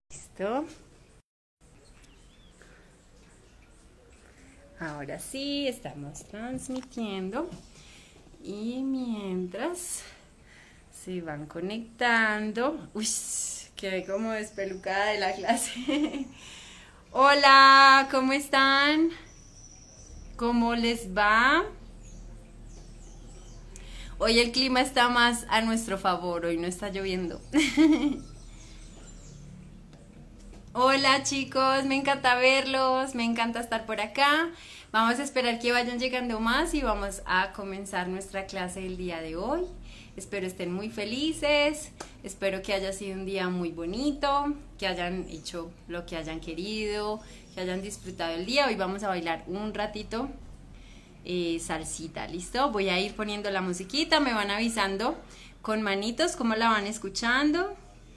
Listo. Ahora sí, estamos transmitiendo. Y mientras se van conectando, uy, quedé como despelucada de la clase. Hola, ¿cómo están? ¿Cómo les va? Hoy el clima está más a nuestro favor, hoy no está lloviendo. Hola chicos, me encanta verlos, me encanta estar por acá. Vamos a esperar que vayan llegando más y vamos a comenzar nuestra clase del día de hoy. Espero estén muy felices, espero que haya sido un día muy bonito, que hayan hecho lo que hayan querido, que hayan disfrutado el día. Hoy vamos a bailar un ratito salsita, ¿listo? Voy a ir poniendo la musiquita, me van avisando con manitos cómo la van escuchando.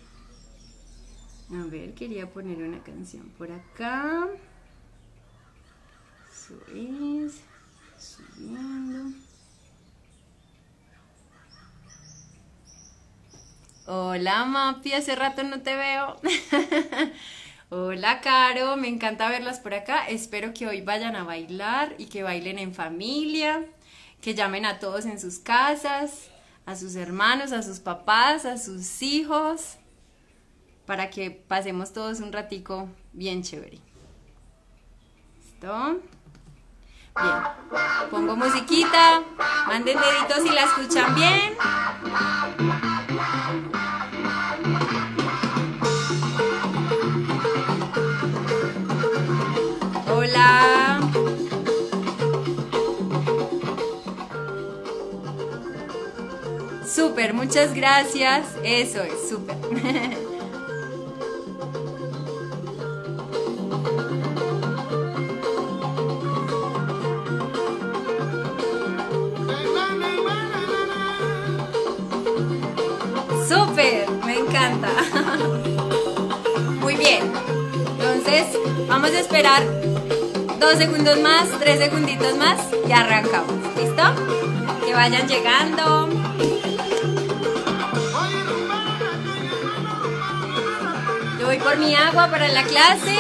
A ver, quería poner una canción por acá. Eso es. Subiendo. Hola, Mapi, hace rato no te veo. Hola, Caro, me encanta verlas por acá. Espero que hoy vayan a bailar y que bailen en familia, que llamen a todos en sus casas, a sus hermanos, a sus papás, a sus hijos, para que pasemos todos un ratico bien chévere. ¿Listo? Bien, pongo musiquita, manden deditos si la escuchan bien. Hola. Súper, muchas gracias. Eso es, súper. Súper, me encanta. Muy bien. Entonces, vamos a esperar 2 segundos más, 3 segunditos más y arrancamos. ¿Listo? Que vayan llegando. Yo voy por mi agua para la clase.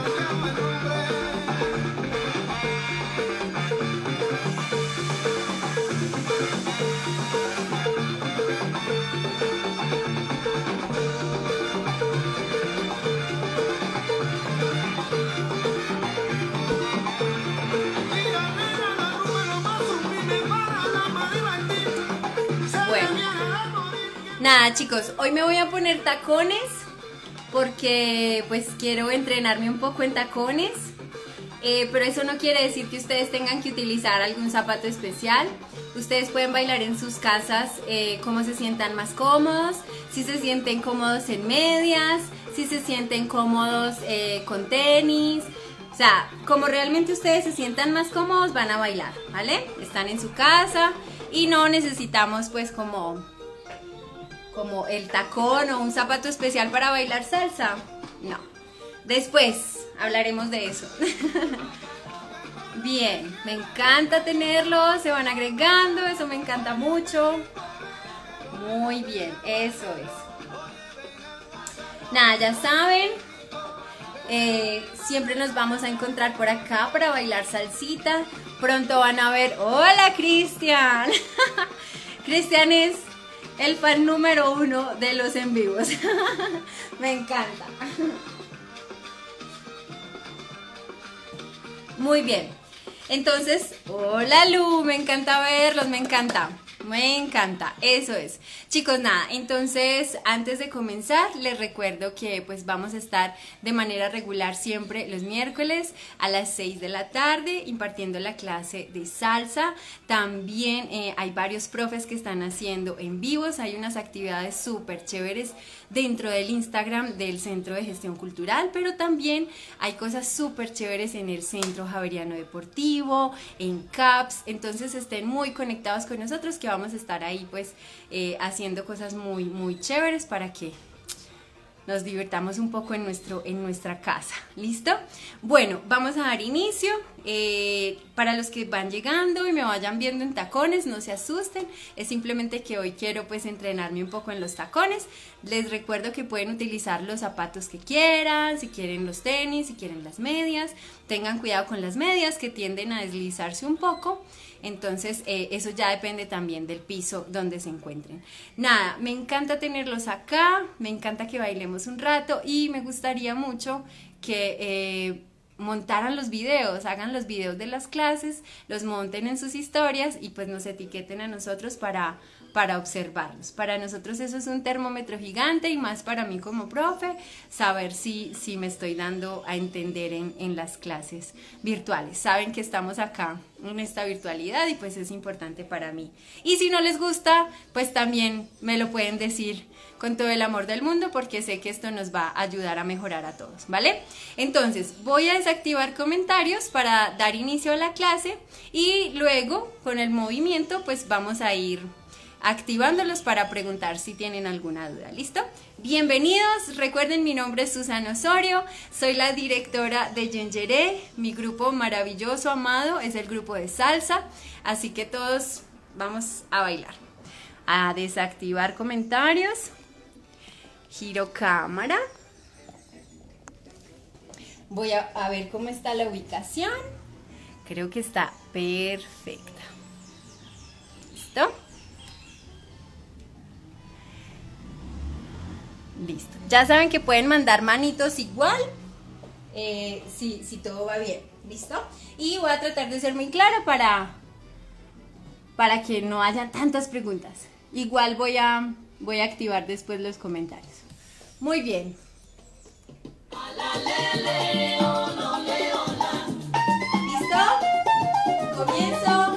Nada chicos, hoy me voy a poner tacones porque pues quiero entrenarme un poco en tacones, pero eso no quiere decir que ustedes tengan que utilizar algún zapato especial. Ustedes pueden bailar en sus casas como se sientan más cómodos, si se sienten cómodos en medias, si se sienten cómodos con tenis. O sea, como realmente ustedes se sientan más cómodos van a bailar, ¿vale? Están en su casa y no necesitamos pues como el tacón o un zapato especial para bailar salsa. No. Después hablaremos de eso. Bien, me encanta tenerlos, se van agregando, eso me encanta mucho. Muy bien, eso es. Nada, ya saben, siempre nos vamos a encontrar por acá para bailar salsita. Pronto van a ver, hola Cristian. Cristian es el fan número 1 de los en vivos. Me encanta. Muy bien. Entonces, hola Lu, me encanta verlos, me encanta. Me encanta, eso es. Chicos, nada, entonces antes de comenzar les recuerdo que pues vamos a estar de manera regular siempre los miércoles a las 6 de la tarde impartiendo la clase de salsa. También hay varios profes que están haciendo en vivos, hay unas actividades súper chéveres dentro del Instagram del Centro de Gestión Cultural, pero también hay cosas súper chéveres en el Centro Javeriano Deportivo, en CAPS, entonces estén muy conectados con nosotros que vamos a estar ahí pues haciendo cosas muy muy chéveres para que nos divirtamos un poco en nuestra casa. ¿Listo? Bueno, vamos a dar inicio. Para los que van llegando y me vayan viendo en tacones, no se asusten, es simplemente que hoy quiero pues entrenarme un poco en los tacones. Les recuerdo que pueden utilizar los zapatos que quieran, si quieren los tenis, si quieren las medias. Tengan cuidado con las medias que tienden a deslizarse un poco. Entonces eso ya depende también del piso donde se encuentren. Nada, me encanta tenerlos acá, me encanta que bailemos un rato y me gustaría mucho que montaran los videos, hagan los videos de las clases, los monten en sus historias y pues nos etiqueten a nosotros para observarlos. Para nosotros eso es un termómetro gigante y más para mí como profe, saber si me estoy dando a entender en las clases virtuales. Saben que estamos acá en esta virtualidad y pues es importante para mí. Y si no les gusta, pues también me lo pueden decir con todo el amor del mundo porque sé que esto nos va a ayudar a mejorar a todos, ¿vale? Entonces voy a desactivar comentarios para dar inicio a la clase y luego con el movimiento pues vamos a ir activándolos para preguntar si tienen alguna duda. ¿Listo? Bienvenidos, recuerden, mi nombre es Susana Osorio, soy la directora de Yengeré, mi grupo maravilloso, amado, es el grupo de salsa, así que todos vamos a bailar. A desactivar comentarios, giro cámara, voy a ver cómo está la ubicación, creo que está perfecta. ¿Listo? Listo. Ya saben que pueden mandar manitos igual si todo va bien. ¿Listo? Y voy a tratar de ser muy clara para que no haya tantas preguntas. Igual voy a activar después los comentarios. Muy bien. ¿Listo? Comienzo.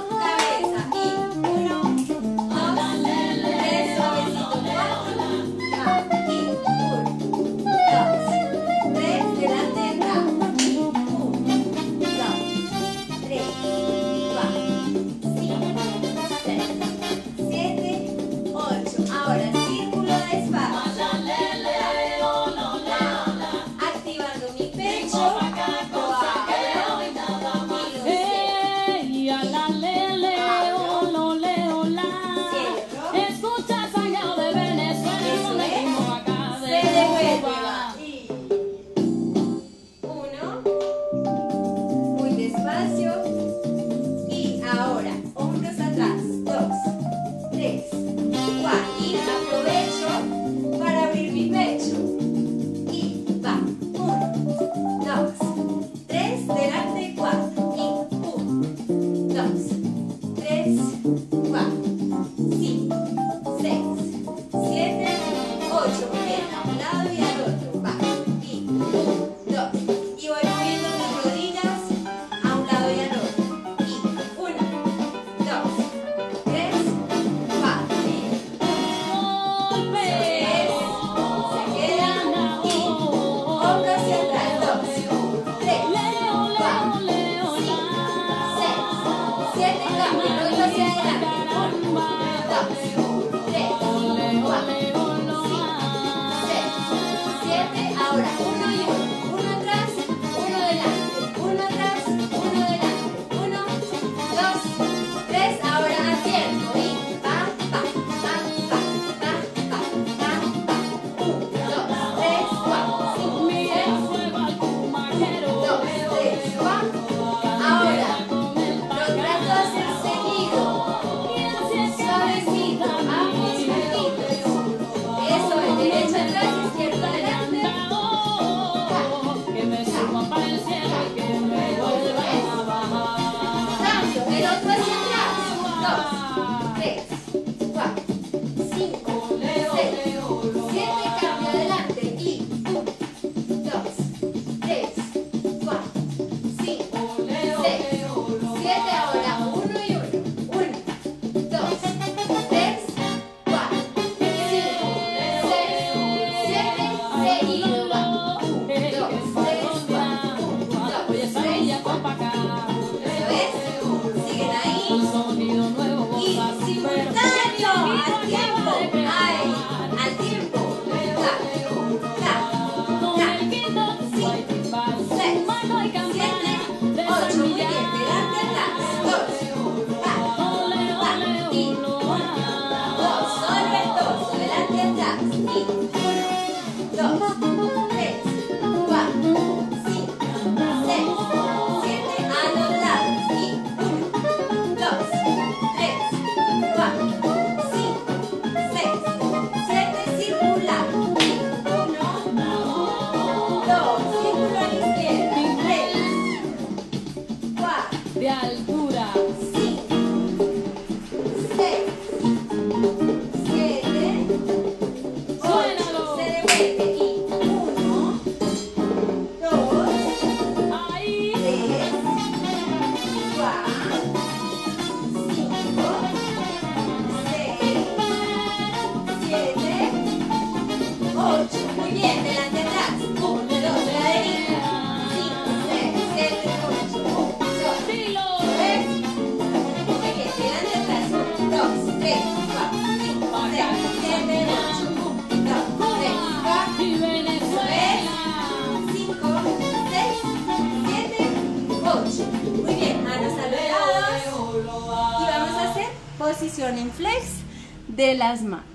Un sonido nuevo. posición en flex de las manos.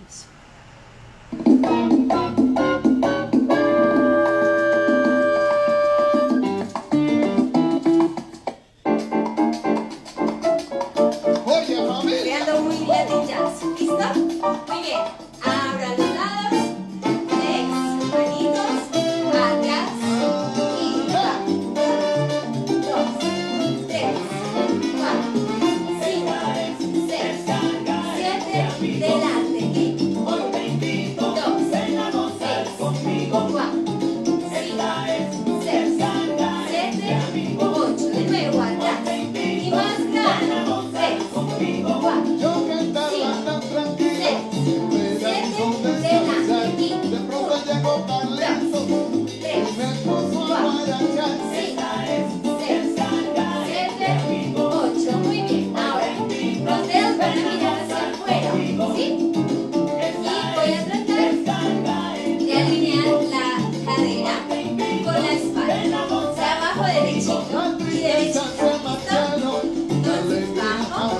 Creando muy latillas, ¿listo? Muy bien, abran los lados, flex, manitos, atrás y va. 1, 2, 3, 4, 5, 6, 7, delante y 1, 2, 6, 4, 5, 6, 7, 8, de nuevo atrás y más grande, 3, 4, 5, 6, 7, delante y 1, 2, 3, 4, 5, 6, 7, 8, muy bien. Ahora, los dedos van a mirar hacia afuera, ¿sí? Y voy a tratar de alinear la cadera con la espalda. O sea, abajo derechito y derechito, ¿listo? Entonces, bajo,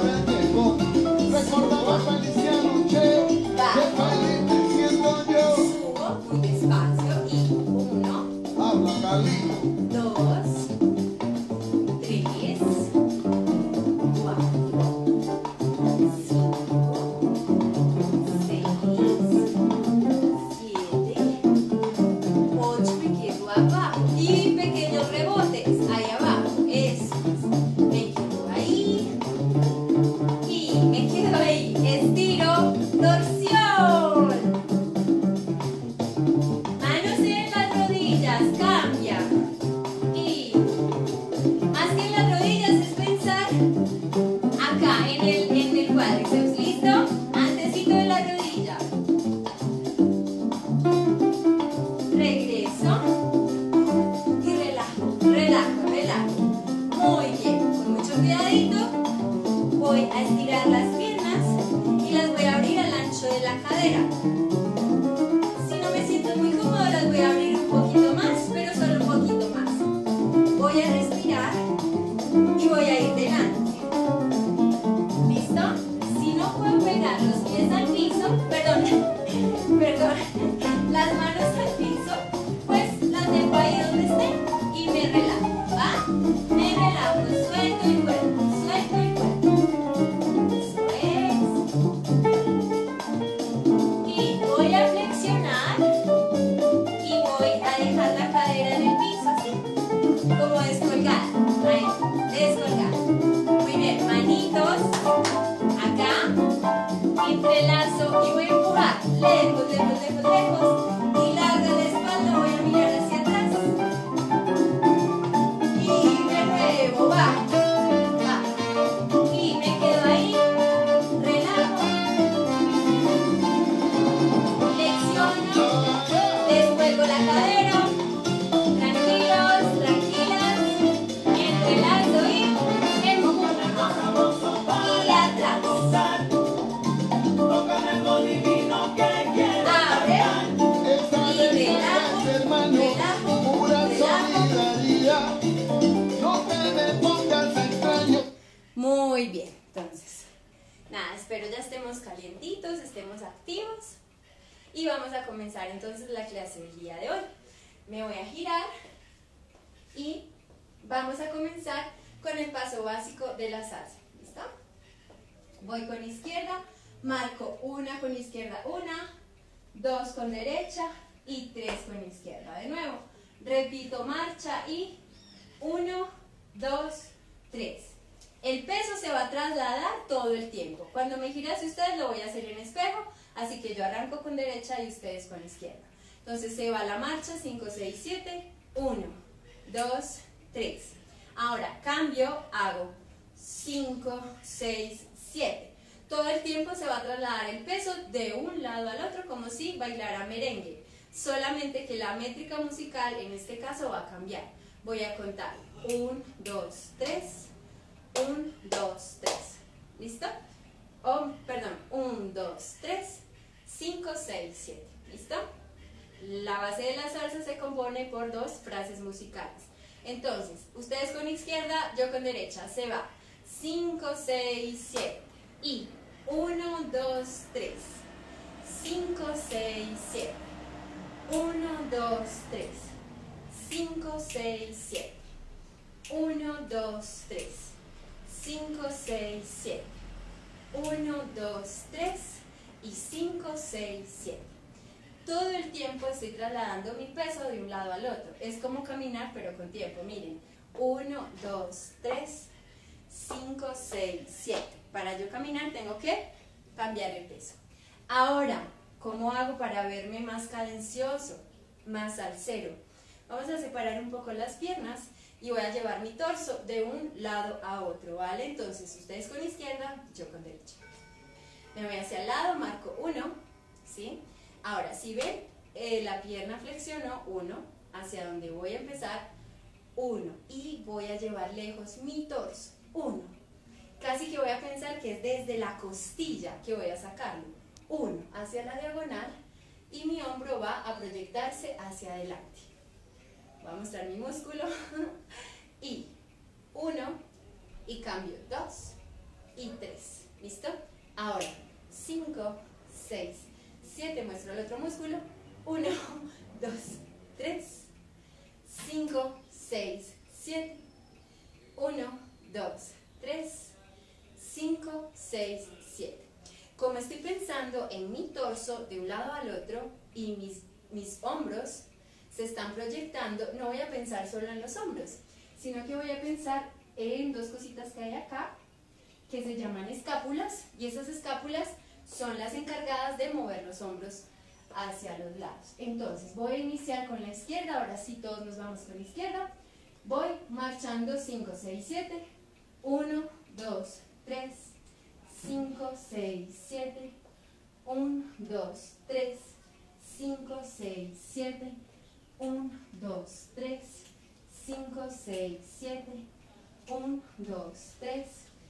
subo muy despacio y 1, 2, 3, 4, 5, 6, 7, 8, me quedo abajo y pequeños rebotes ahí abajo, eso es. Me quedo ahí y me quedo ahí, estiro, torsión, manos en las rodillas, cambia y más que en las rodillas es pensar acá en el cuádriceps, ¿listo? Antecito de la rodilla, regreso y relajo, relajo, relajo. Muy bien, con mucho cuidadito voy a estirar las piernas y las voy a abrir al ancho de la cadera. Si no me siento muy cómodo las voy a abrir un poquito más, pero solo un poquito más. Voy a respirar y voy a ir delante. ¿Listo? Si no puedo pegar los pies al piso, perdón, las manos al piso, pues las dejo ahí donde estén y me relajo, ¿va? Me relajo, suelto el cuerpo, suelto el cuerpo. Eso es. Y voy a flexionar y voy a dejar la cadera en el piso, así, como descolgada. Ahí, descolgada. Muy bien, manitos acá, entrelazo y voy a empujar. Lejos, lejos, lejos, lejos. Y larga la espalda, voy a mirar hacia atrás. Y de nuevo, va. Y me quedo ahí, relajo, flexiono, descuelgo la cadera, tranquilos, tranquilas, entrelazo y empujo, y atrás, abre, y relajo, relajo, relajo. Muy bien, entonces, nada, espero ya estemos calientitos, estemos activos y vamos a comenzar entonces la clase del día de hoy. Me voy a girar y vamos a comenzar con el paso básico de la salsa, ¿listo? Voy con izquierda, marco una con izquierda, 1, 2 con derecha y 3 con izquierda. De nuevo, repito marcha y 1, 2, 3. El peso se va a trasladar todo el tiempo. Cuando me gire hacia ustedes lo voy a hacer en espejo, así que yo arranco con derecha y ustedes con izquierda. Entonces se va la marcha, 5, 6, 7, 1, 2, 3. Ahora cambio, hago 5, 6, 7. Todo el tiempo se va a trasladar el peso de un lado al otro como si bailara merengue. Solamente que la métrica musical en este caso va a cambiar. Voy a contar 1, 2, 3, 1, 2, 3. ¿Listo? Perdón, 1, 2, 3, 5, 6, 7. ¿Listo? La base de la salsa se compone por dos frases musicales. Entonces, ustedes con izquierda, yo con derecha. Se va 5, 6, 7. Y 1, 2, 3, 5, 6, 7, 1, 2, 3, 5, 6, 7, 1, 2, 3, 5, 6, 7, 1, 2, 3 y 5, 6, 7. Todo el tiempo estoy trasladando mi peso de un lado al otro. Es como caminar pero con tiempo. Miren, 1, 2, 3, 5, 6, 7. Para yo caminar tengo que cambiar el peso. Ahora, ¿cómo hago para verme más cadencioso, más al cero? Vamos a separar un poco las piernas y voy a llevar mi torso de un lado a otro, ¿vale? Entonces, ustedes con izquierda, yo con derecha. Me voy hacia el lado, marco 1, ¿sí? Ahora, si ven, la pierna flexionó, 1, hacia donde voy a empezar, 1, y voy a llevar lejos mi torso, 1. Casi que voy a pensar que es desde la costilla que voy a sacarlo, 1, hacia la diagonal, y mi hombro va a proyectarse hacia adelante. Voy a mostrar mi músculo, y 1, y cambio 2, y 3, ¿listo? Ahora, 5, 6, 7, muestro el otro músculo, 1, 2, 3, 5, 6, 7, 1, 2, 3, 5, 6, 7. Como estoy pensando en mi torso de un lado al otro y mis hombros se están proyectando, no voy a pensar solo en los hombros, sino que voy a pensar en dos cositas que hay acá, que se llaman escápulas, y esas escápulas son las encargadas de mover los hombros hacia los lados. Entonces voy a iniciar con la izquierda, ahora sí todos nos vamos con la izquierda, voy marchando 5, 6, 7, 1, 2, 3, 5, 6, 7, 1, 2, 3, 5, 6, 7, 1, 2, 3, 5, 6, 7, 1, 2, 3,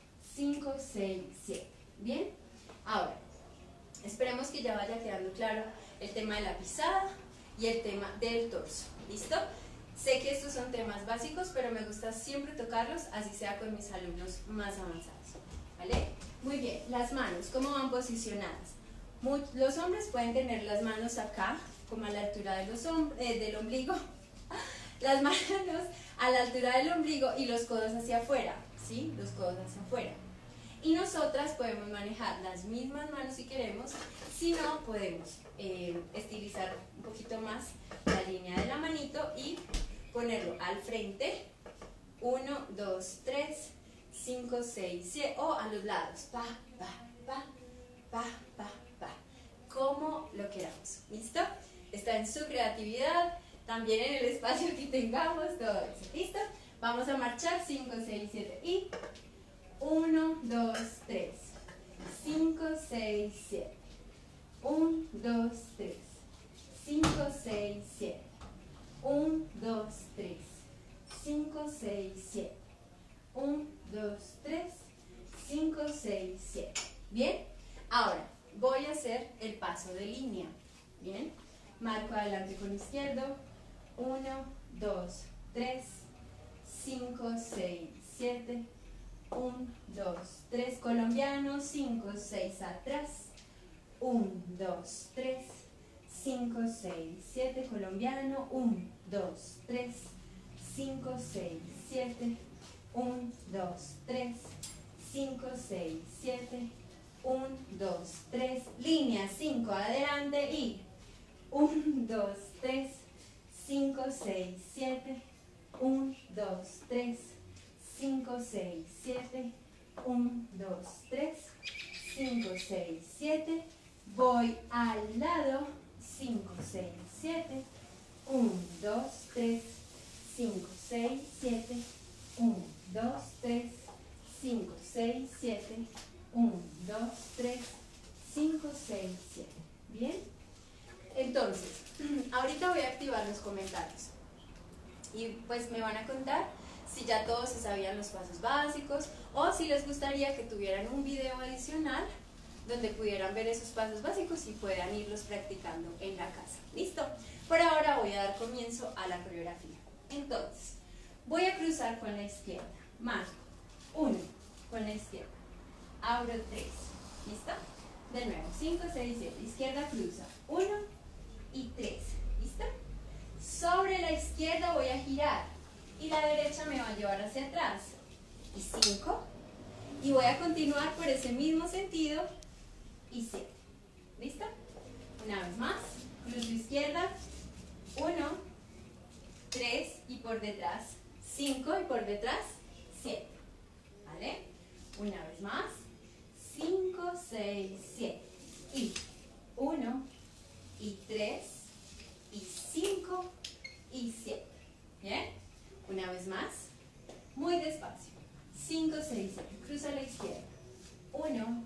5, 6, 7. ¿Bien? Ahora, esperemos que ya vaya quedando claro el tema de la pisada y el tema del torso. ¿Listo? Sé que estos son temas básicos, pero me gusta siempre tocarlos, así sea con mis alumnos más avanzados. ¿Vale? Muy bien, las manos, ¿cómo van posicionadas? Los hombres pueden tener las manos acá, como a la altura de del ombligo, las manos a la altura del ombligo y los codos hacia afuera, ¿sí? Los codos hacia afuera. Y nosotras podemos manejar las mismas manos si queremos, si no podemos estilizar un poquito más la línea de la manito y ponerlo al frente, 1, 2, 3, 5, 6, 7, o a los lados, pa, pa, pa, pa, pa, pa, como lo queramos, ¿listo? Está en su creatividad, también en el espacio que tengamos, todo eso, ¿listo? Vamos a marchar, 5, 6, 7 y 1, 2, 3, 5, 6, 7, 1, 2, 3, 5, 6, 7, 1, 2, 3, 5, 6, 7, 1, 2, 3, 5, 6, 7. ¿Bien? Ahora voy a hacer el paso de línea. ¿Bien? Marco adelante con izquierdo, 1, 2, 3, 5, 6, 7, 1, 2, 3, colombiano, 5, 6 atrás, 1, 2, 3, 5, 6, 7, colombiano, 1, 2, 3, 5, 6, 7, 1, 2, 3, 5, 6, 7, 1, 2, 3, línea, 5, adelante y 1, 2, 3, 5, 6, 7, 1, 2, 3, 5, 6, 7, 1, 2, 3, 5, 6, 7, voy al lado, 5, 6, 7, 1, 2, 3, 5, 6, 7, 1, 2, 3, 5, 6, 7, 1, 2, 3, 5, 6, 7. ¿Bien? Entonces, ahorita voy a activar los comentarios y pues me van a contar si ya todos se sabían los pasos básicos o si les gustaría que tuvieran un video adicional donde pudieran ver esos pasos básicos y puedan irlos practicando en la casa. ¿Listo? Por ahora voy a dar comienzo a la coreografía. Entonces, voy a cruzar con la izquierda. Marco 1 con la izquierda. Abro 3. ¿Listo? De nuevo, 5, 6, 7. Izquierda cruza. 1 y 3. ¿Listo? Sobre la izquierda voy a girar y la derecha me va a llevar hacia atrás. Y 5. Y voy a continuar por ese mismo sentido. Y 7. ¿Listo? Una vez más. Cruzo izquierda. 1, 3 y por detrás 5 y por detrás 7. ¿Vale? Una vez más. 5, 6, 7. Y 1 y 3 y 5 y 7. ¿Bien? Una vez más. Muy despacio. 5, 6, 7. Cruza a la izquierda. 1,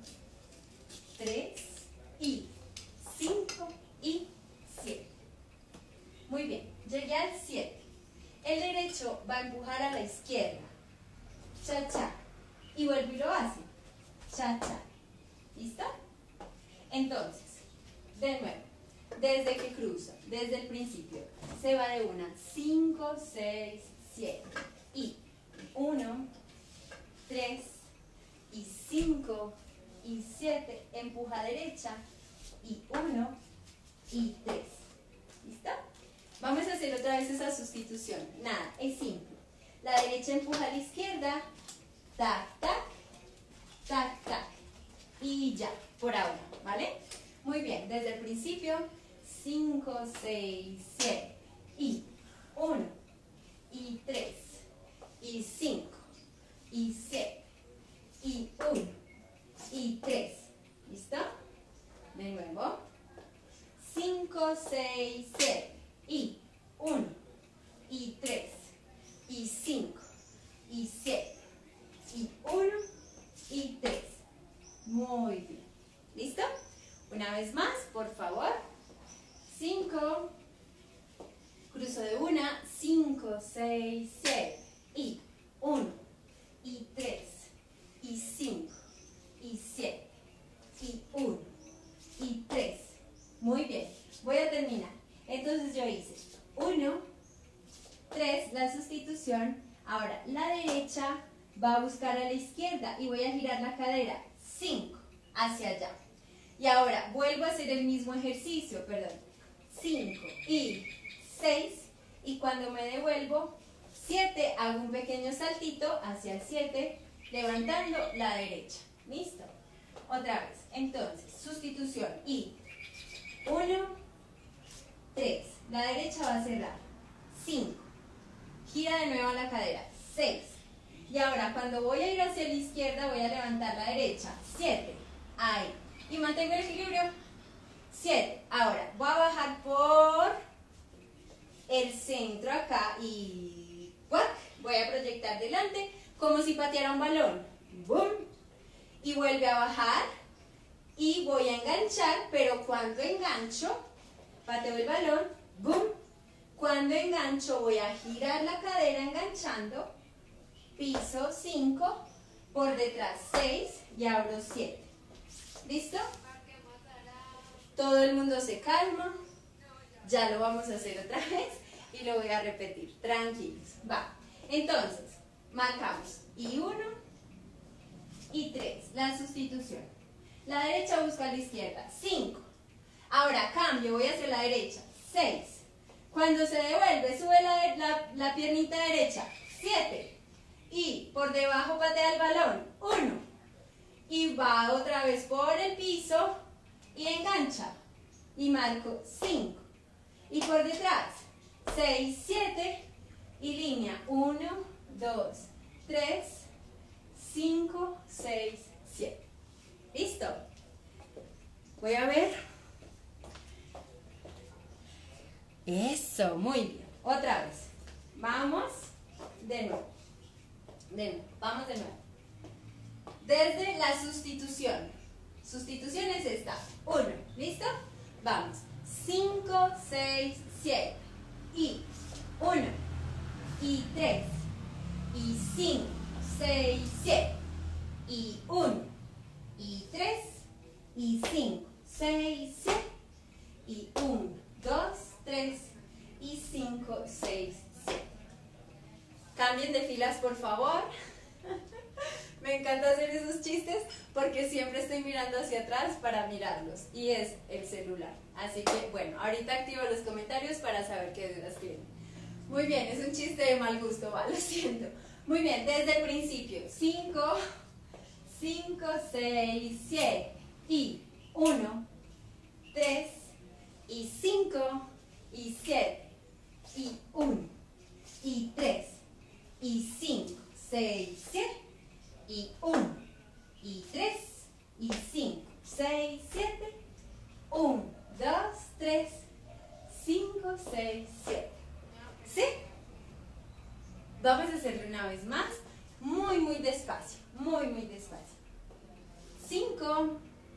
3 y 5 y 7. Muy bien. Llegué al 7. El derecho va a empujar a la izquierda. Cha, cha. Y vuelve y lo hace. Cha, cha. ¿Listo? Entonces, de nuevo, desde que cruza, desde el principio, se va de una. 5, 6, 7. Y 1, 3 y 5 y 7. Empuja a derecha. Y 1 y 3. ¿Listo? Vamos a hacer otra vez esa sustitución. Nada, es simple. La derecha empuja a la izquierda. Tac, tac, tac, tac. Y ya, por ahora, ¿vale? Muy bien, desde el principio. 5, 6, 7. Y 1, y 3, y 5, y 7, y 1, y 3. ¿Listo? De nuevo. 5, 6, 7. Y 1, y 3, y 5, y 7, y 1, y 3. Muy bien. ¿Listo? Una vez más, por favor. 5. Cruzo de una. 5, 6, 7. Y 1, y 3, y 5, y 7, y 1, y 3. Muy bien. Voy a terminar. Entonces yo hice 1, 3, la sustitución. Ahora la derecha va a buscar a la izquierda y voy a girar la cadera 5 hacia allá. Y ahora vuelvo a hacer el mismo ejercicio, perdón. 5 y 6 y cuando me devuelvo 7, hago un pequeño saltito hacia el 7, levantando la derecha. ¿Listo? Otra vez. Entonces, sustitución y 1, 3, la derecha va a cerrar, 5, gira de nuevo la cadera, 6, y ahora cuando voy a ir hacia la izquierda voy a levantar la derecha, 7, ahí, y mantengo el equilibrio, 7, ahora voy a bajar por el centro acá y ¡guac! Voy a proyectar delante como si pateara un balón, ¡boom! Y vuelve a bajar y voy a enganchar, pero cuando engancho, pateo el balón, boom. Cuando engancho voy a girar la cadera enganchando, piso 5, por detrás 6 y abro 7. ¿Listo? Todo el mundo se calma. Ya lo vamos a hacer otra vez y lo voy a repetir. Tranquilos. Va. Entonces, marcamos y 1 y 3. La sustitución. La derecha busca a la izquierda. 5. Ahora cambio, voy hacia la derecha. 6. Cuando se devuelve, sube la piernita derecha. 7. Y por debajo patea el balón. 1. Y va otra vez por el piso y engancha. Y marco 5. Y por detrás, 6, 7. Y línea 1, 2, 3, 5, 6, 7. ¿Listo? Voy a ver. Eso, muy bien. Otra vez. Vamos de nuevo. Vamos de nuevo. Desde la sustitución. Sustitución es esta. 1. ¿Listo? Vamos. 5, 6, 7. Y 1. Y 3. Y 5, 6, 7. Y 1. Y 3. Y 5, 6, 7. Y 1, 2, 3 y 5, 6, 7. Cambien de filas, por favor. Me encanta hacer esos chistes porque siempre estoy mirando hacia atrás para mirarlos y es el celular. Así que bueno, ahorita activo los comentarios para saber qué dudas tienen. Muy bien, es un chiste de mal gusto, va, lo siento. Muy bien, desde el principio. 5, 6, 7 y 1, 3 y 5 y 7 y 1 y 3 y 5, 6, 7 y 1 y 3 y 5, 6, 7, 1, 2, 3, 5, 6, 7. ¿Sí? Vamos a hacerlo una vez más, muy despacio, muy despacio. 5,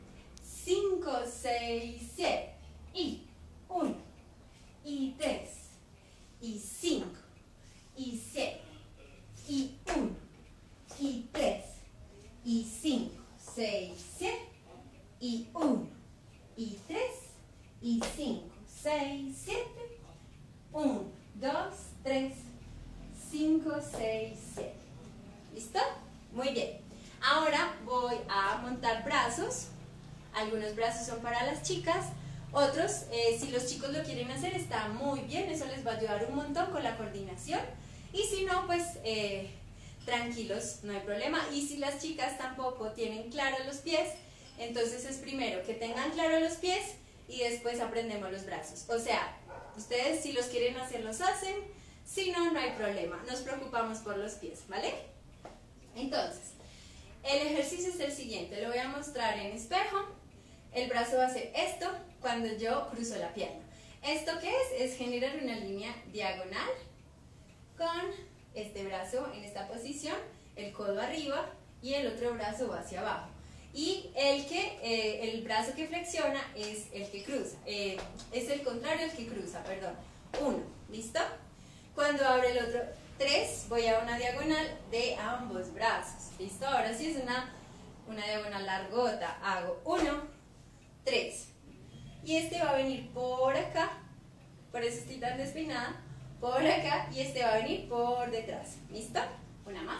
6, 7 y 1 y 3 y 5 y 7 y 1 y 3 y 5, 6, 7 y 1 y 3 y 5, 6, 7, 1, 2, 3, 5, 6, 7. ¿Listo? Muy bien. Ahora voy a montar brazos. Algunos brazos son para las chicas, otros, si los chicos lo quieren hacer, está muy bien, eso les va a ayudar un montón con la coordinación. Y si no, pues tranquilos, no hay problema. Y si las chicas tampoco tienen claros los pies, entonces es primero que tengan claros los pies y después aprendemos los brazos. O sea, ustedes si los quieren hacer, los hacen, si no, no hay problema. Nos preocupamos por los pies, ¿vale? Entonces, el ejercicio es el siguiente, lo voy a mostrar en espejo. El brazo va a hacer esto cuando yo cruzo la pierna. ¿Esto qué es? Es generar una línea diagonal con este brazo en esta posición, el codo arriba y el otro brazo va hacia abajo. Y el brazo que flexiona es el que cruza, es el contrario el que cruza, perdón. 1, ¿listo? Cuando abro el otro 3, voy a una diagonal de ambos brazos, ¿listo? Ahora sí es una diagonal largota, hago 1, 3. Y este va a venir por acá, por eso estoy tan despeinada, por acá, y este va a venir por detrás, ¿listo? Una más.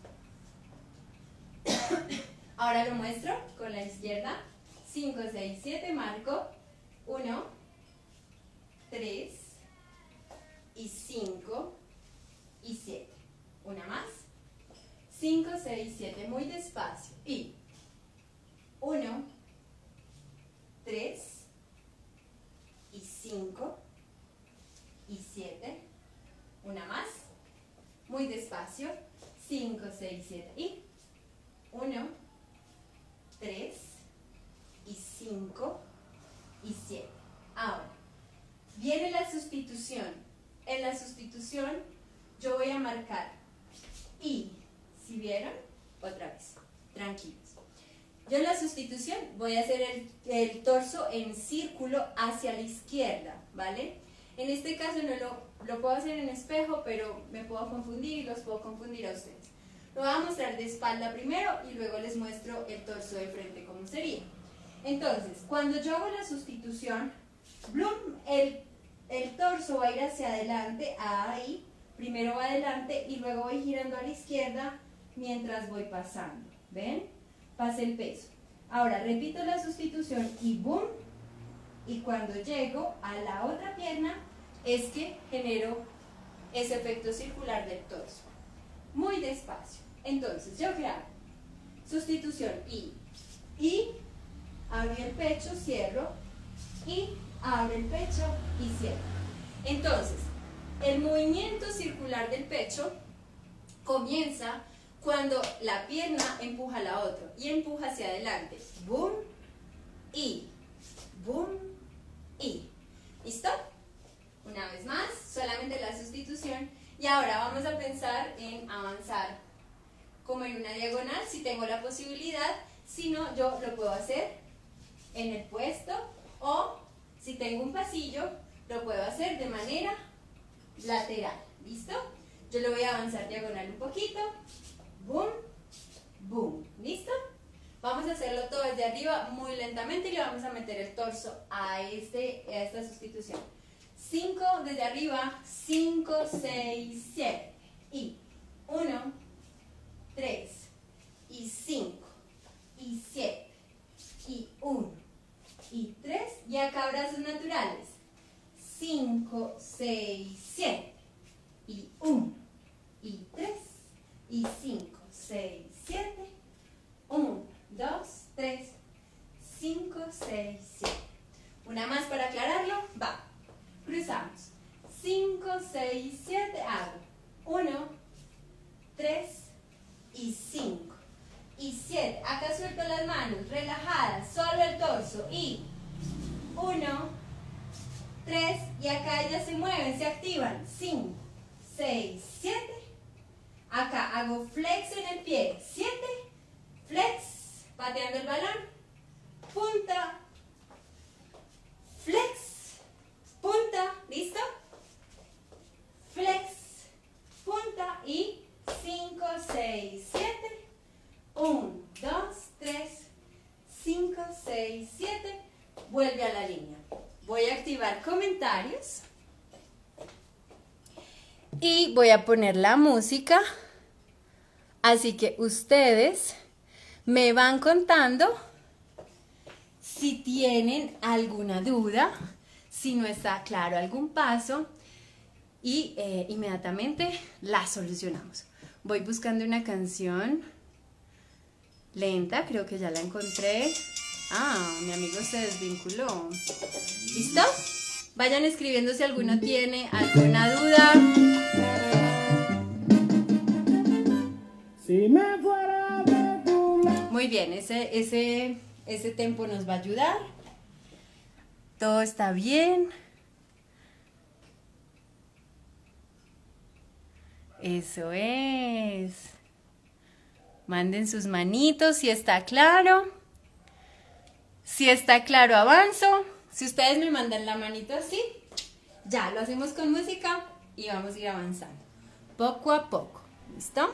Ahora lo muestro con la izquierda. 5, 6, 7, marco. 1, 3 y 5 y 7. Una más. 5, 6, 7, muy despacio. Y 1, 3 y 5 y 7. Una más. Muy despacio. 5, 6, 7 y 1, 3 y 5 y 7. Ahora, viene la sustitución. En la sustitución yo voy a marcar y, ¿si vieron? Otra vez, tranquilos. Yo en la sustitución voy a hacer el torso en círculo hacia la izquierda, ¿vale? En este caso no lo puedo hacer en espejo, pero me puedo confundir y los puedo confundir a ustedes. Lo voy a mostrar de espalda primero y luego les muestro el torso de frente cómo sería. Entonces, cuando yo hago la sustitución, ¡blum!, el torso va a ir hacia adelante, ahí, primero va adelante y luego voy girando a la izquierda mientras voy pasando, ¿ven? Pase el peso. Ahora repito la sustitución y ¡boom! Y cuando llego a la otra pierna es que genero ese efecto circular del torso. Muy despacio. Entonces, ¿yo qué hago? Sustitución y abro el pecho, cierro, y abro el pecho y cierro. Entonces, el movimiento circular del pecho comienza cuando la pierna empuja a la otra y empuja hacia adelante. Boom y boom y. ¿Listo? Una vez más, solamente la sustitución. Y ahora vamos a pensar en avanzar como en una diagonal, si tengo la posibilidad. Si no, yo lo puedo hacer en el puesto, o si tengo un pasillo, lo puedo hacer de manera lateral. ¿Listo? Yo lo voy a avanzar diagonal un poquito. Boom, boom. ¿Listo? Vamos a hacerlo todo desde arriba muy lentamente y le vamos a meter el torso a esta sustitución. 5 desde arriba, 5, 6, 7 y 1, 3 y 1, 3 y 5 y 7. Acá suelto las manos, relajadas, solo el torso. Y 1, 3 y acá ellas se mueven, se activan. 5, 6, 7. Acá hago flex en el pie. 7, flex, pateando el balón. Punta, flex, punta, ¿listo? Flex, punta y 5, 6, 7. 1, 2, 3, 5, 6, 7. Vuelve a la línea. Voy a activar comentarios. Y voy a poner la música. Así que ustedes me van contando si tienen alguna duda, si no está claro algún paso. Y inmediatamente la solucionamos. Voy buscando una canción lenta, creo que ya la encontré. Ah, mi amigo se desvinculó. ¿Listo? Vayan escribiendo si alguno tiene alguna duda. Si me fuera de tu lado. Muy bien, ese tempo nos va a ayudar. Todo está bien. Eso es. Manden sus manitos si está claro. Si está claro, avanzo. Si ustedes me mandan la manito así, ya lo hacemos con música y vamos a ir avanzando. Poco a poco. ¿Listo?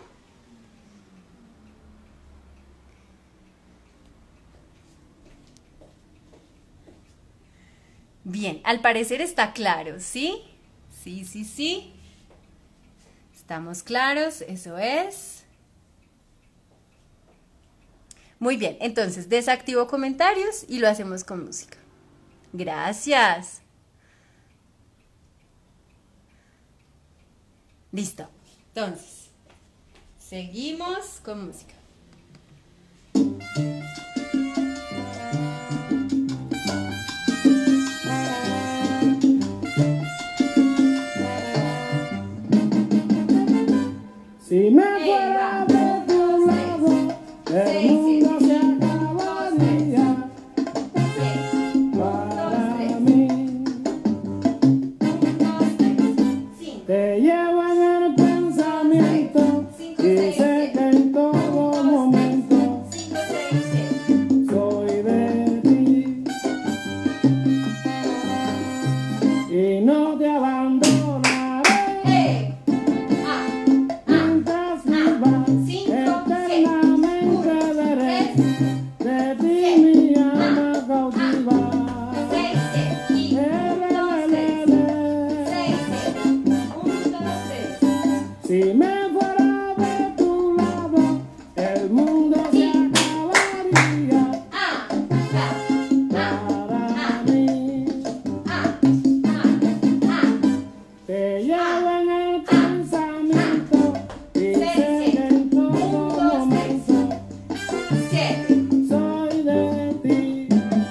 Bien, al parecer está claro, ¿sí? Sí, sí, sí. ¿Estamos claros? Eso es. Muy bien, entonces desactivo comentarios y lo hacemos con música. Gracias. Listo. Entonces, seguimos con música. Si me fuera de tu lado, el mundo se acabaría para mí. Te llevo en el pensamiento y sé que en todo momento soy de ti y no te abandonaré. Si me fuera de tu lado, el mundo se acabaría para mí. Te llevo en el pensamiento y sé que en todo momento soy de ti.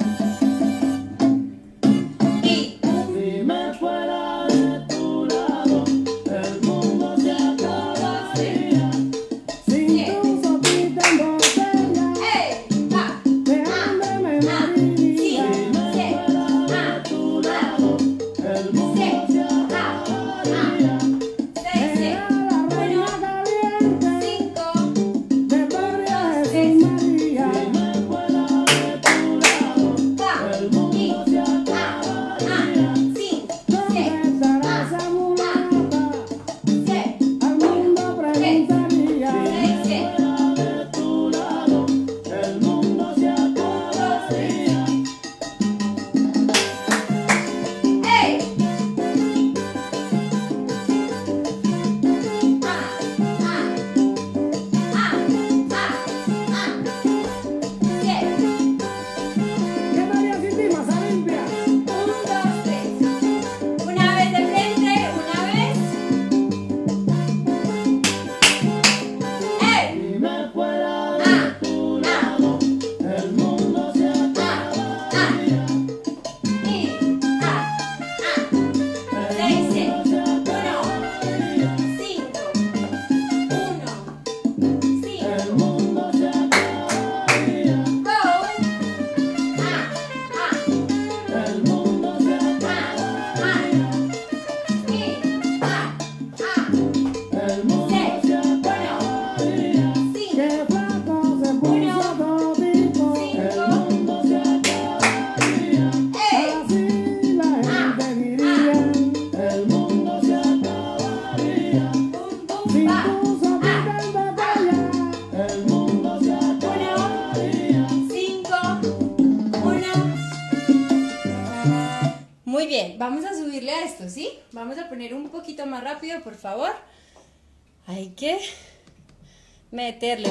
Si me fuera de tu lado, el mundo se acabaría sin tu sopita en botella, de hambre me moriría. Si me fuera de tu lado, el mundo se acabaría. Era la reina caliente de Barrio Jesús María. Si me fuera de tu lado, el mundo se acabaría. ¿Dónde estará esa mulata? Al mundo preguntaría. Si me fuera de tu lado, el mundo se acabaría. ¿Qué María sin ti, masa limpia? 1, 2, 3. Una vez de frente, una vez. vamos a subirle a esto, ¿sí? Vamos a poner un poquito más rápido, por favor. Hay que meterle.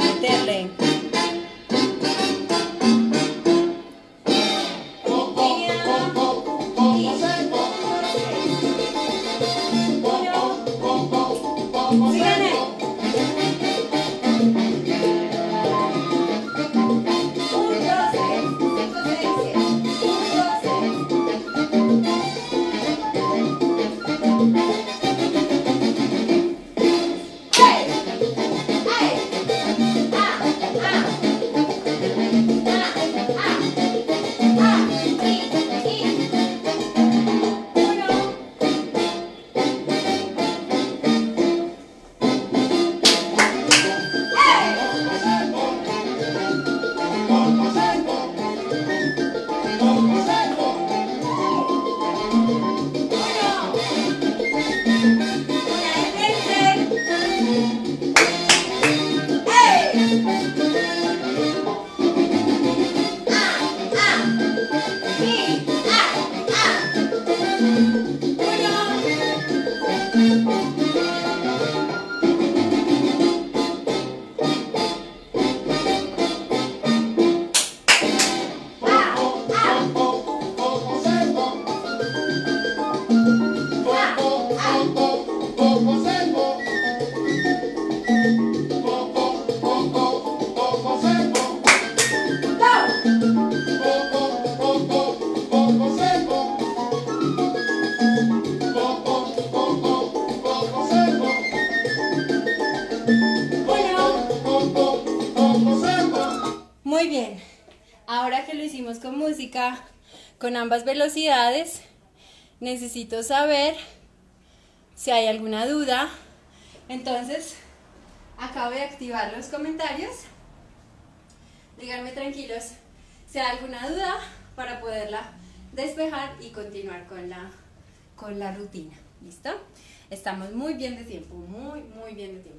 Muy bien, ahora que lo hicimos con música, con ambas velocidades, necesito saber si hay alguna duda. Entonces, acabo de activar los comentarios. Díganme tranquilos si hay alguna duda para poderla despejar y continuar con la rutina. ¿Listo? Estamos muy bien de tiempo, muy bien de tiempo.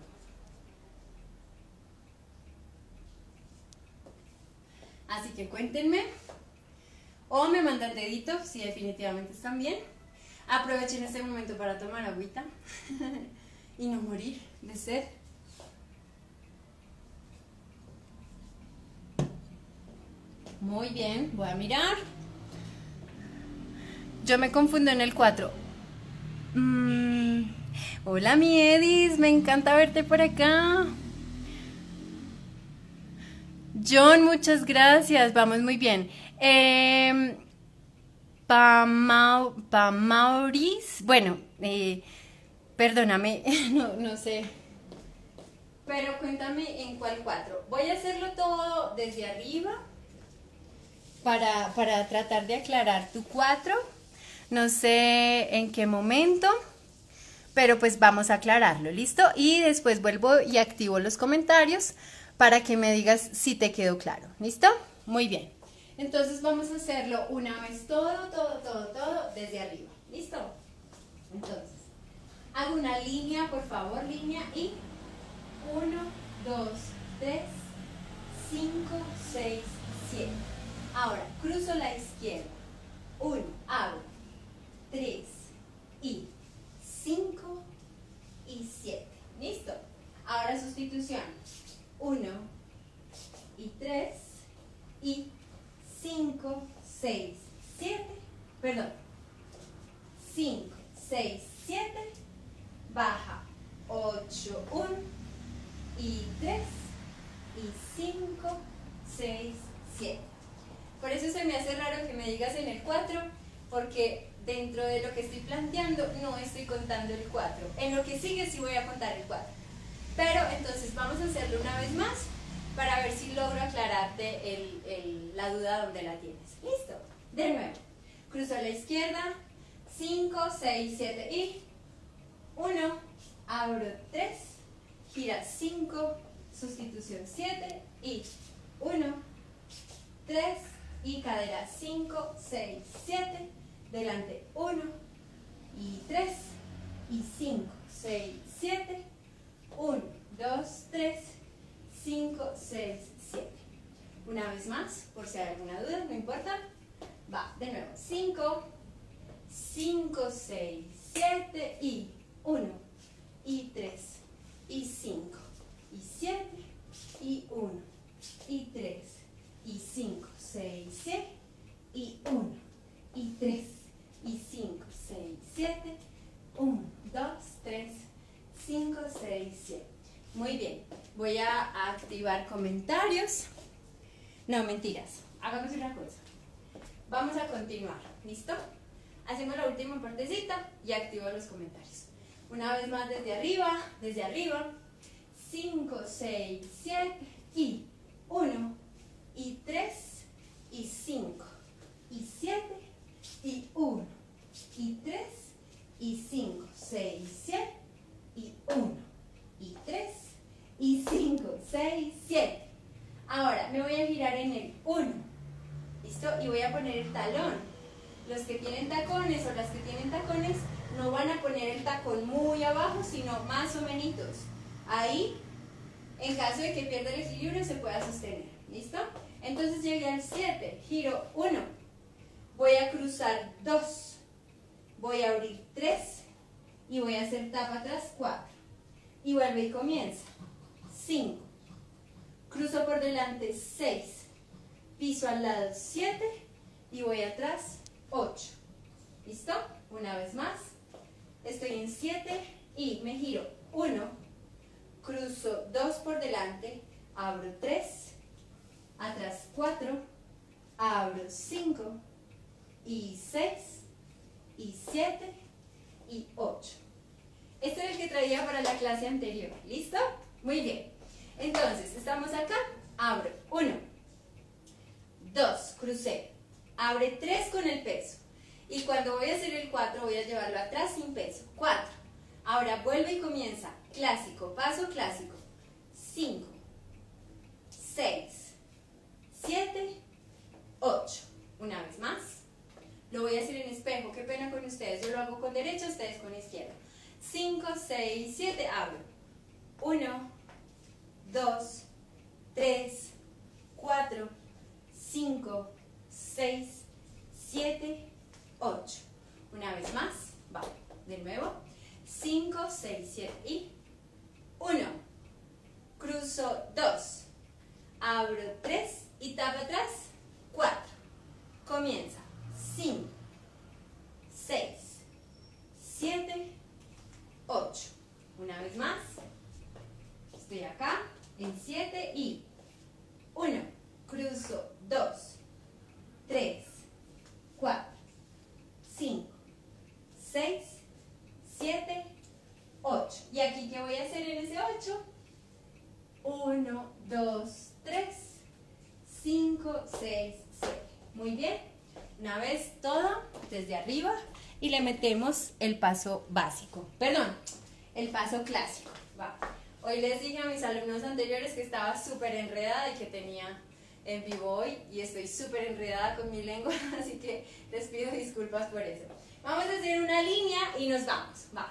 Así que cuéntenme o me mandan dedito si definitivamente están bien. Aprovechen este momento para tomar agüita y no morir de sed. Muy bien, voy a mirar. Yo me confundo en el 4. Hola mi Edis, me encanta verte por acá. John, muchas gracias, vamos muy bien. Maurice, bueno, perdóname, no sé. Pero cuéntame en cuál 4. Voy a hacerlo todo desde arriba para tratar de aclarar tu 4. No sé en qué momento, pero pues vamos a aclararlo, ¿listo? Y después vuelvo y activo los comentarios para que me digas si te quedó claro, ¿listo? Muy bien. Entonces vamos a hacerlo una vez todo desde arriba, ¿listo? Entonces, hago una línea, por favor, línea y 1, 2, 3, 5, 6, 7. Ahora, cruzo la izquierda. 1, abro, 3 y 5 y 7. ¿Listo? Ahora sustitución. 1 y 3 y 5, 6, 7. Perdón. 5, 6, 7. Baja. 8, 1 y 3 y 5, 6, 7. Por eso se me hace raro que me digas en el 4, porque dentro de lo que estoy planteando no estoy contando el 4. En lo que sigue sí voy a contar el 4. Pero entonces vamos a hacerlo una vez más para ver si logro aclararte la duda donde la tienes. ¿Listo? De nuevo. Cruzo a la izquierda. 5, 6, 7 y 1. Abro 3. Gira 5. Sustitución 7 y 1, 3 y cadera 5, 6, 7. Delante 1 y 3 y 5, 6, 7. 1, 2, 3, 5, 6, 7. Una vez más, por si hay alguna duda, no importa. Va, de nuevo. 5, 5, 6, 7 y 1 y 3 y 5 y 7 y 1 y 3 y 5, 6, 7 y 1 y 3 y 5, 6, 7, 1, 2, 3, 5, 6, 7. Muy bien, voy a activar comentarios. No, mentiras, hagamos una cosa. Vamos a continuar, ¿listo? Hacemos la última partecita y activo los comentarios. Una vez más desde arriba, 5, 6, 7 y 1 y 3 y 5 y 7 y 1 y 3 y 5, 6, 7 y 1 y 3 y 5, 6, 7. Ahora me voy a girar en el 1, ¿listo? Y voy a poner el talón. Los que tienen tacones o las que tienen tacones no van a poner el tacón muy abajo, sino más o menos ahí, en caso de que pierda el equilibrio se pueda sostener, ¿listo? Entonces llegué al 7, giro 1, voy a cruzar 2, voy a abrir 3 y voy a hacer tapa atrás 4 y vuelve y comienza 5, cruzo por delante 6, piso al lado 7 y voy atrás 8, ¿listo? Una vez más, estoy en 7 y me giro 1, cruzo 2 por delante, abro 3, atrás 4, abro 5 y 6 y 7 y 8. Este es el que traía para la clase anterior, ¿listo? Muy bien. Entonces, estamos acá, abro 1, 2, crucé, abre 3 con el peso. Y cuando voy a hacer el 4 voy a llevarlo atrás sin peso. 4. Ahora vuelve y comienza. Clásico, paso clásico. 5, 6, 7, 8. Una vez más. Lo voy a hacer en espejo. Qué pena con ustedes. Yo lo hago con derecha, ustedes con izquierda. 5, 6, 7. Abro. 1, 2, 3, 4, 5, 6, 7, 8. Una vez más, va, de nuevo. 5, 6, 7 y 1. Cruzo 2. Abro 3 y tapa atrás 4. Comienza 5, 6, 7, 8. Una vez más. Estoy acá en 7 y 1. Cruzo 2, 3, 4, 5, 6, 7, 8. ¿Y aquí qué voy a hacer en ese 8? 1, 2, 3, 5, 6, 7. Muy bien. Una vez todo desde arriba y le metemos el paso básico. Perdón, el paso clásico. Va. Hoy les dije a mis alumnos anteriores que estaba súper enredada y que tenía en vivo hoy y estoy súper enredada con mi lengua, así que les pido disculpas por eso. Vamos a hacer una línea y nos vamos. Va.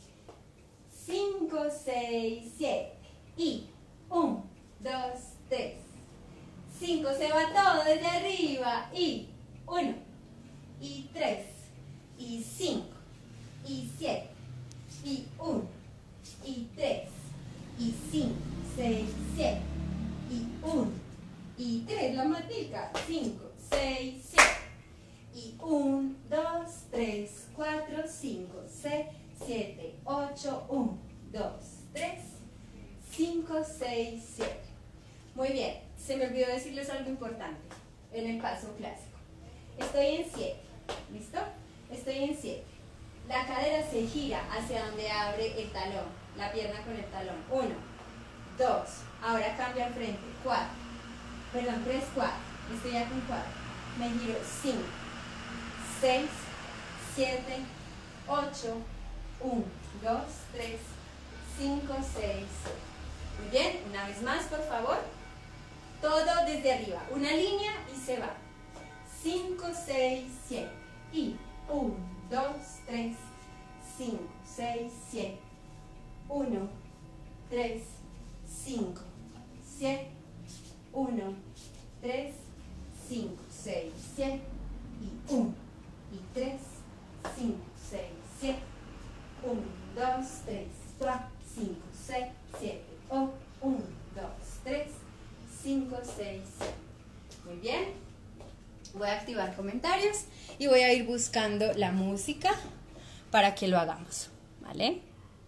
5, 6, 7 y 1, 2, 3. 5, se va todo desde arriba y 1 y 3 y 5 y 7 y 1 y 3 y 5, 6, 7 y 1 y 3, la matica, 5, 6, 7 y 1, 2, 3, 4, 5, 6, 7, 8, 1, 2, 3, 5, 6, 7. Muy bien, se me olvidó decirles algo importante en el paso clásico. Estoy en 7, ¿listo? Estoy en 7. La cadera se gira hacia donde abre el talón, la pierna con el talón. 1, 2, ahora cambia al frente, 4, perdón, 3, 4, estoy ya con 4. Me giro 5, 6, 7, 8, 1, 2, 3, 5, 6, 7. Muy bien, una vez más, por favor. Todo desde arriba. Una línea y se va. 5, 6, 7. Y 1, 2, 3, 5, 6, 7. 1, 3, 5, 7. 1, 3, 5, 6, 7. Y 1, y 3, 5, Voy a activar comentarios y voy a ir buscando la música para que lo hagamos, ¿vale?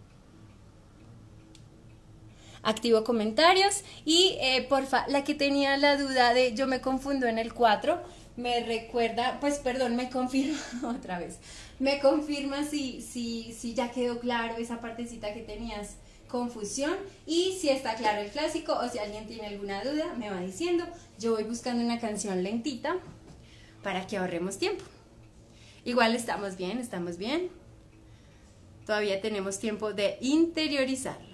Activo comentarios y porfa, la que tenía la duda de yo me confundo en el 4, me recuerda, pues perdón, me confirma otra vez, me confirma si ya quedó claro esa partecita que tenías confusión y si está claro el clásico o si alguien tiene alguna duda me va diciendo. Yo voy buscando una canción lentita para que ahorremos tiempo. Igual estamos bien, todavía tenemos tiempo de interiorizarlo.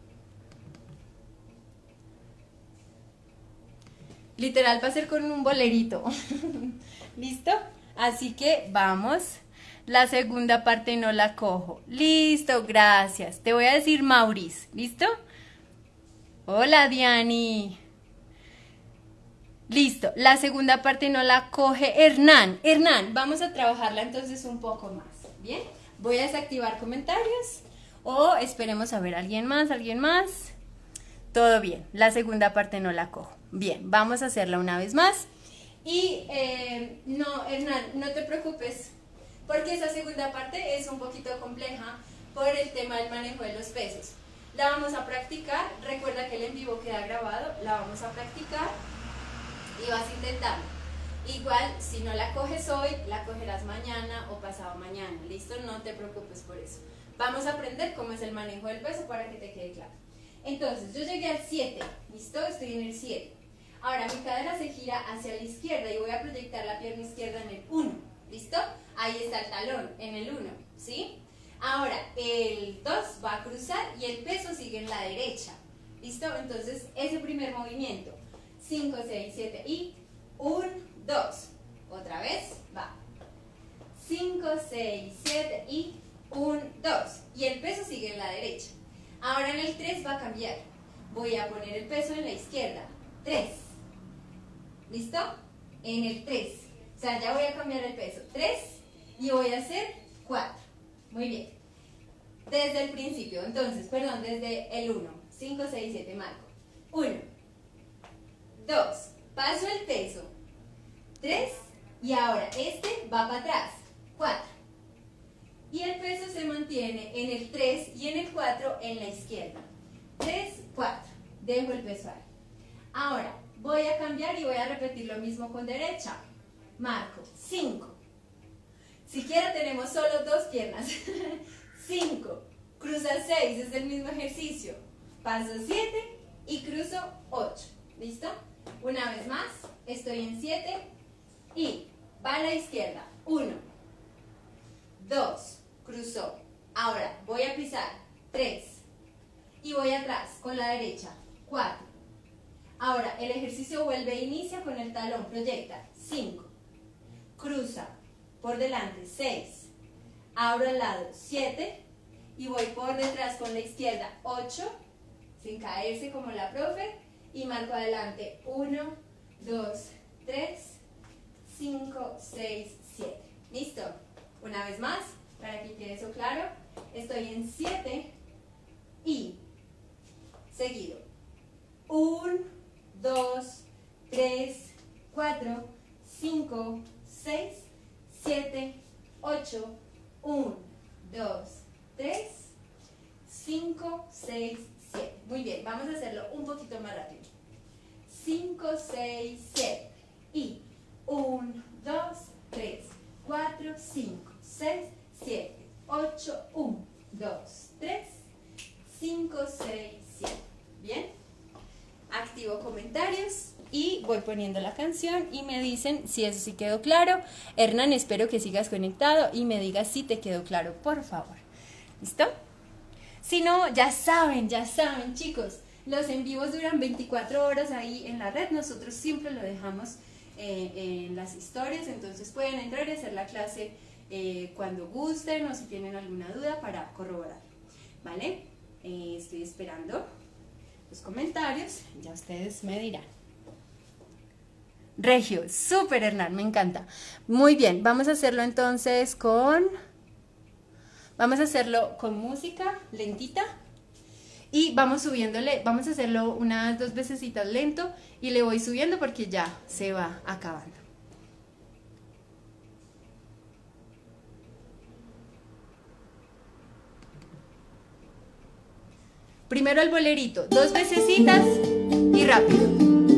Literal va a ser con un bolerito. ¿Listo? Así que vamos. La segunda parte no la cojo. Listo, gracias. Te voy a decir Maurice. ¿Listo? Hola, Diani. Listo. La segunda parte no la coge Hernán. Hernán, vamos a trabajarla entonces un poco más. ¿Bien? Voy a desactivar comentarios. O esperemos a ver a alguien más, Todo bien. La segunda parte no la cojo. Bien, vamos a hacerla una vez más. Y no, Hernán, no te preocupes, porque esa segunda parte es un poquito compleja por el tema del manejo de los pesos. La vamos a practicar, recuerda que el en vivo queda grabado, la vamos a practicar y vas a intentarlo. Igual, si no la coges hoy, la cogerás mañana o pasado mañana, ¿listo? No te preocupes por eso. Vamos a aprender cómo es el manejo del peso para que te quede claro. Entonces, yo llegué al 7, ¿listo? Estoy en el 7. Ahora mi cadera se gira hacia la izquierda y voy a proyectar la pierna izquierda en el 1, ¿listo? Ahí está el talón, en el 1, ¿sí? Ahora el 2 va a cruzar y el peso sigue en la derecha, ¿listo? Entonces ese primer movimiento, 5, 6, 7 y 1, 2, otra vez, va. 5, 6, 7 y 1, 2, y el peso sigue en la derecha. Ahora en el 3 va a cambiar, voy a poner el peso en la izquierda, 3. ¿Listo? En el 3. O sea, ya voy a cambiar el peso. 3 y voy a hacer 4. Muy bien. Desde el principio, entonces, perdón, desde el 1. 5, 6, 7, marco. 1, 2, paso el peso. 3 y ahora este va para atrás. 4. Y el peso se mantiene en el 3 y en el 4 en la izquierda. 3, 4. Dejo el peso ahí. Ahora, voy a cambiar y voy a repetir lo mismo con derecha. Marco, 5. Siquiera tenemos solo 2 piernas. 5. Cruza 6, es el mismo ejercicio. Paso 7 y cruzo 8. ¿Listo? Una vez más, estoy en 7 y va a la izquierda. 1, 2, cruzó. Ahora voy a pisar 3 y voy atrás con la derecha. 4. Ahora, el ejercicio vuelve e inicia con el talón, proyecta, 5, cruza, por delante, 6, abro al lado, 7, y voy por detrás con la izquierda, 8, sin caerse como la profe, y marco adelante, 1, 2, 3, 5, 6, 7. ¿Listo? Una vez más, para que quede eso claro, estoy en 7 y seguido, 1, 2, 3, 4, 5, 6, 7, 8, 1, 2, 3, 5, 6, 7. Muy bien, vamos a hacerlo un poquito más rápido. 5, 6, 7 y 1, 2, 3, 4, 5, 6, 7, 8, 1, 2, 3, 5, 6, 7. ¿Bien? Activo comentarios y voy poniendo la canción y me dicen si eso sí quedó claro. Hernán, espero que sigas conectado y me digas si te quedó claro, por favor. ¿Listo? Si no, ya saben, chicos, los en vivos duran 24 horas ahí en la red. Nosotros siempre lo dejamos en las historias, entonces pueden entrar y hacer la clase cuando gusten o si tienen alguna duda para corroborar. ¿Vale? Estoy esperando los comentarios, ya ustedes me dirán. Regio, súper Hernán, me encanta. Muy bien, vamos a hacerlo entonces vamos a hacerlo con música lentita y vamos subiéndole, vamos a hacerlo unas 2 vecesitas lento y le voy subiendo porque ya se va acabando. Primero el bolerito, 2 vecesitas y rápido.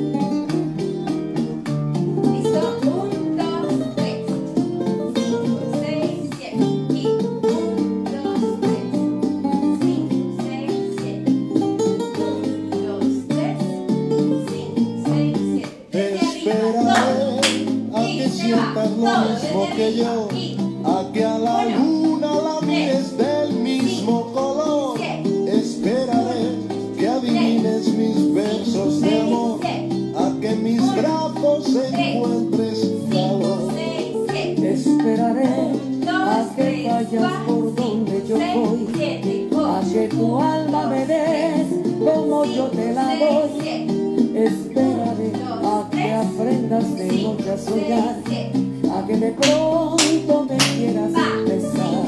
¿Listo? 1, 2, 3, 5, 6, 7. Y 1, 2, 3, 5, 6, 7. 1, 2, 3, 5, 6, 7. Desde Esperaré a que sientas lo mismo que yo, a que a la luna la mires del mismo color. Esperaré que adivines mis versos de amor, a que en mis brazos encuentres calor. Esperaré a que vayas por donde yo voy, a que tu alma me des como yo te la doy. Esperaré a que aprendas de noche a soñar, a que de pronto me quieras besar.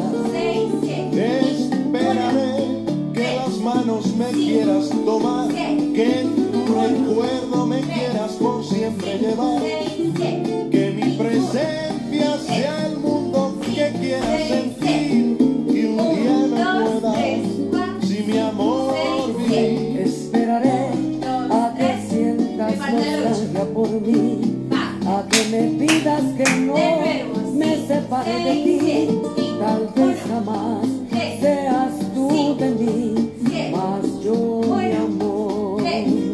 Esperaré que las manos me quieras tomar, que en tu recuerdo me quieras por siempre llevar, que mi presencia sea el mundo que quieras sentir, y un día no puedas sin mi amor vivir. Esperaré a que sientas nostalgia por mí, a que me pidas que no me separe de ti. Tal vez jamás seas tú de mí, mas yo mi amor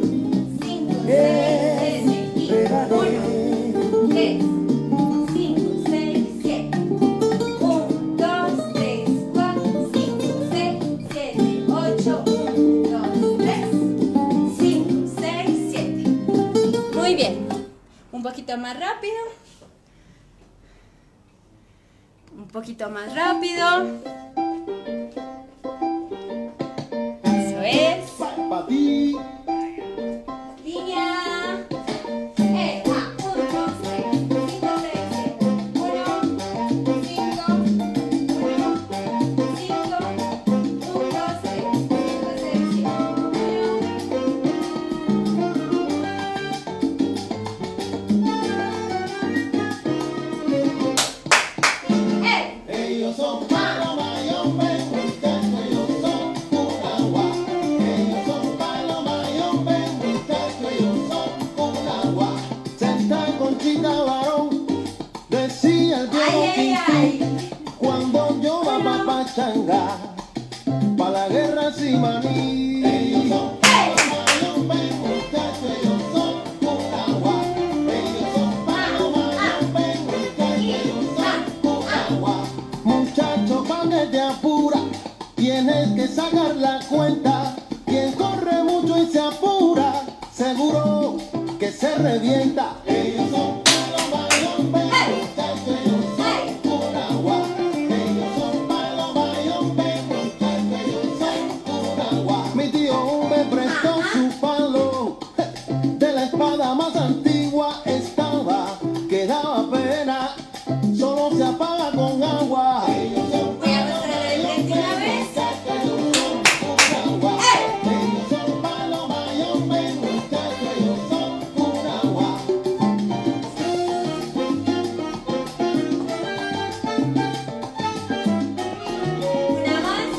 esperaré. 3, 5, 6, 7. 1, 2, 3, 4, 5, 6, 7, 8. 1, 2, 3, 5, 6, 7. Muy bien. Un poquito más rápido. Un poquito más rápido. Eso es. Pa' ti. Línea. 1, 2, 3, 5, 6, 7. 1, 5, 1, 5, 1, 2, 3, 5, 6, 7. 1. Ellos son paloma y hombre, muchacho, ellos son un agua. Ellos son paloma y hombre, muchacho, ellos son un agua. Santa Conchita varón, decía el viejo Quiquí, cuando yo va pa' pachanga, pa' la guerra sin maní. Ellos son paloma y hombre, muchacho, ellos son un agua. Ellos son paloma y hombre, muchacho, ellos son un agua. Muchacho, pa' que te apura, tienes que sacar la cuenta. Quien corre mucho y se apura, seguro que se revienta. Ellos son paloma y hombre, muchacho, ellos son un agua. Ellos son paloma y hombre, muchacho, ellos son un agua. Mi tío me prestó su palo, de la espada más antigua estaba, que daba pena, solo se apaga con agua. Voy a mostrar el frente una vez. Ellos son paloma y hombre, muchachos, ellos son un agua. Una más.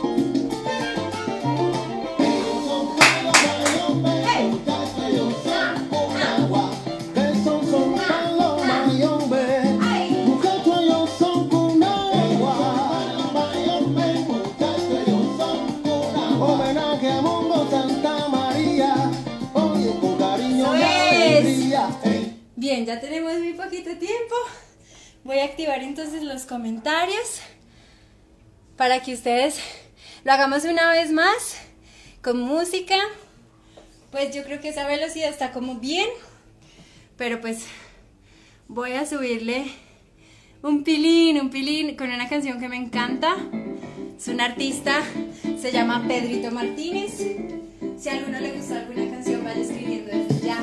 Ellos son paloma y hombre, muchachos, ellos son un agua. Esos son paloma y hombre, muchachos, ellos son un agua. Paloma y hombre, muchachos, ellos son un agua. Homenaje a Mongo Santa María, oye, con cariño y alegría. Bien, ya tenemos muy poquito tiempo. Voy a activar entonces los comentarios para que ustedes lo hagamos una vez más con música. Pues yo creo que esa velocidad está como bien, pero pues voy a subirle un pilín con una canción que me encanta. Es un artista, se llama Pedrito Martínez. Si a alguno le gusta alguna canción, vaya escribiendo desde ya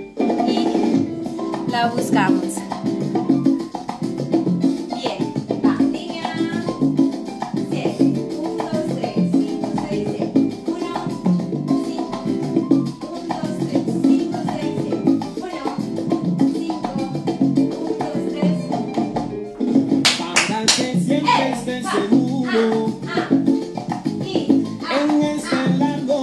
y la buscamos. Bien, va, línea 7, 1, 2, 3, 5, 6, 7, 1, 5, 1, 2, 3, 5, 6, 7, 1, 5, 1, 2, 3. Para que siempre estés seguro en este largo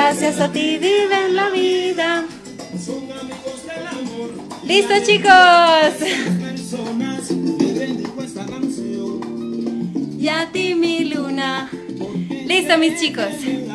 gracias a ti viven la vida. ¡Listo, chicos! Y a ti, mi luna. Listo, mis chicos.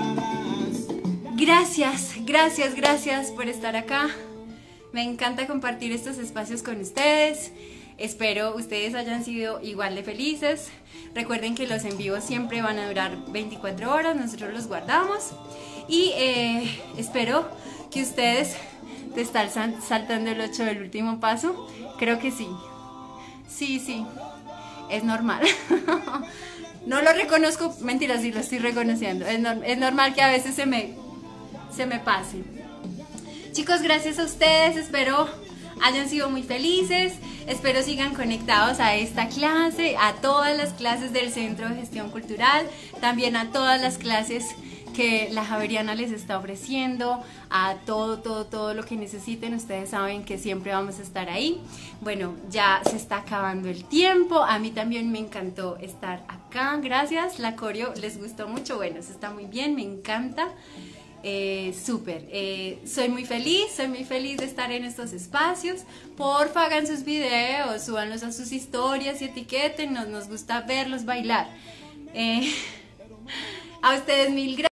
Gracias, gracias, gracias por estar acá. Me encanta compartir estos espacios con ustedes. Espero ustedes hayan sido igual de felices. Recuerden que los en vivo siempre van a durar 24 horas, nosotros los guardamos. Y espero que ustedes te están saltando el 8 del último paso. Creo que sí. Sí, es normal. No lo reconozco, mentira, sí lo estoy reconociendo. Es normal que a veces se me pase. Chicos, gracias a ustedes, espero hayan sido muy felices, espero sigan conectados a esta clase, a todas las clases del Centro de Gestión Cultural, también a todas las clases que la Javeriana les está ofreciendo, a todo lo que necesiten. Ustedes saben que siempre vamos a estar ahí. Bueno, ya se está acabando el tiempo, a mí también me encantó estar acá, gracias, la coreo les gustó mucho, bueno, se está muy bien, me encanta. Súper, soy muy feliz de estar en estos espacios. Porfa, hagan sus videos, súbanlos a sus historias y etiqueten, nos gusta verlos bailar. A ustedes mil gracias.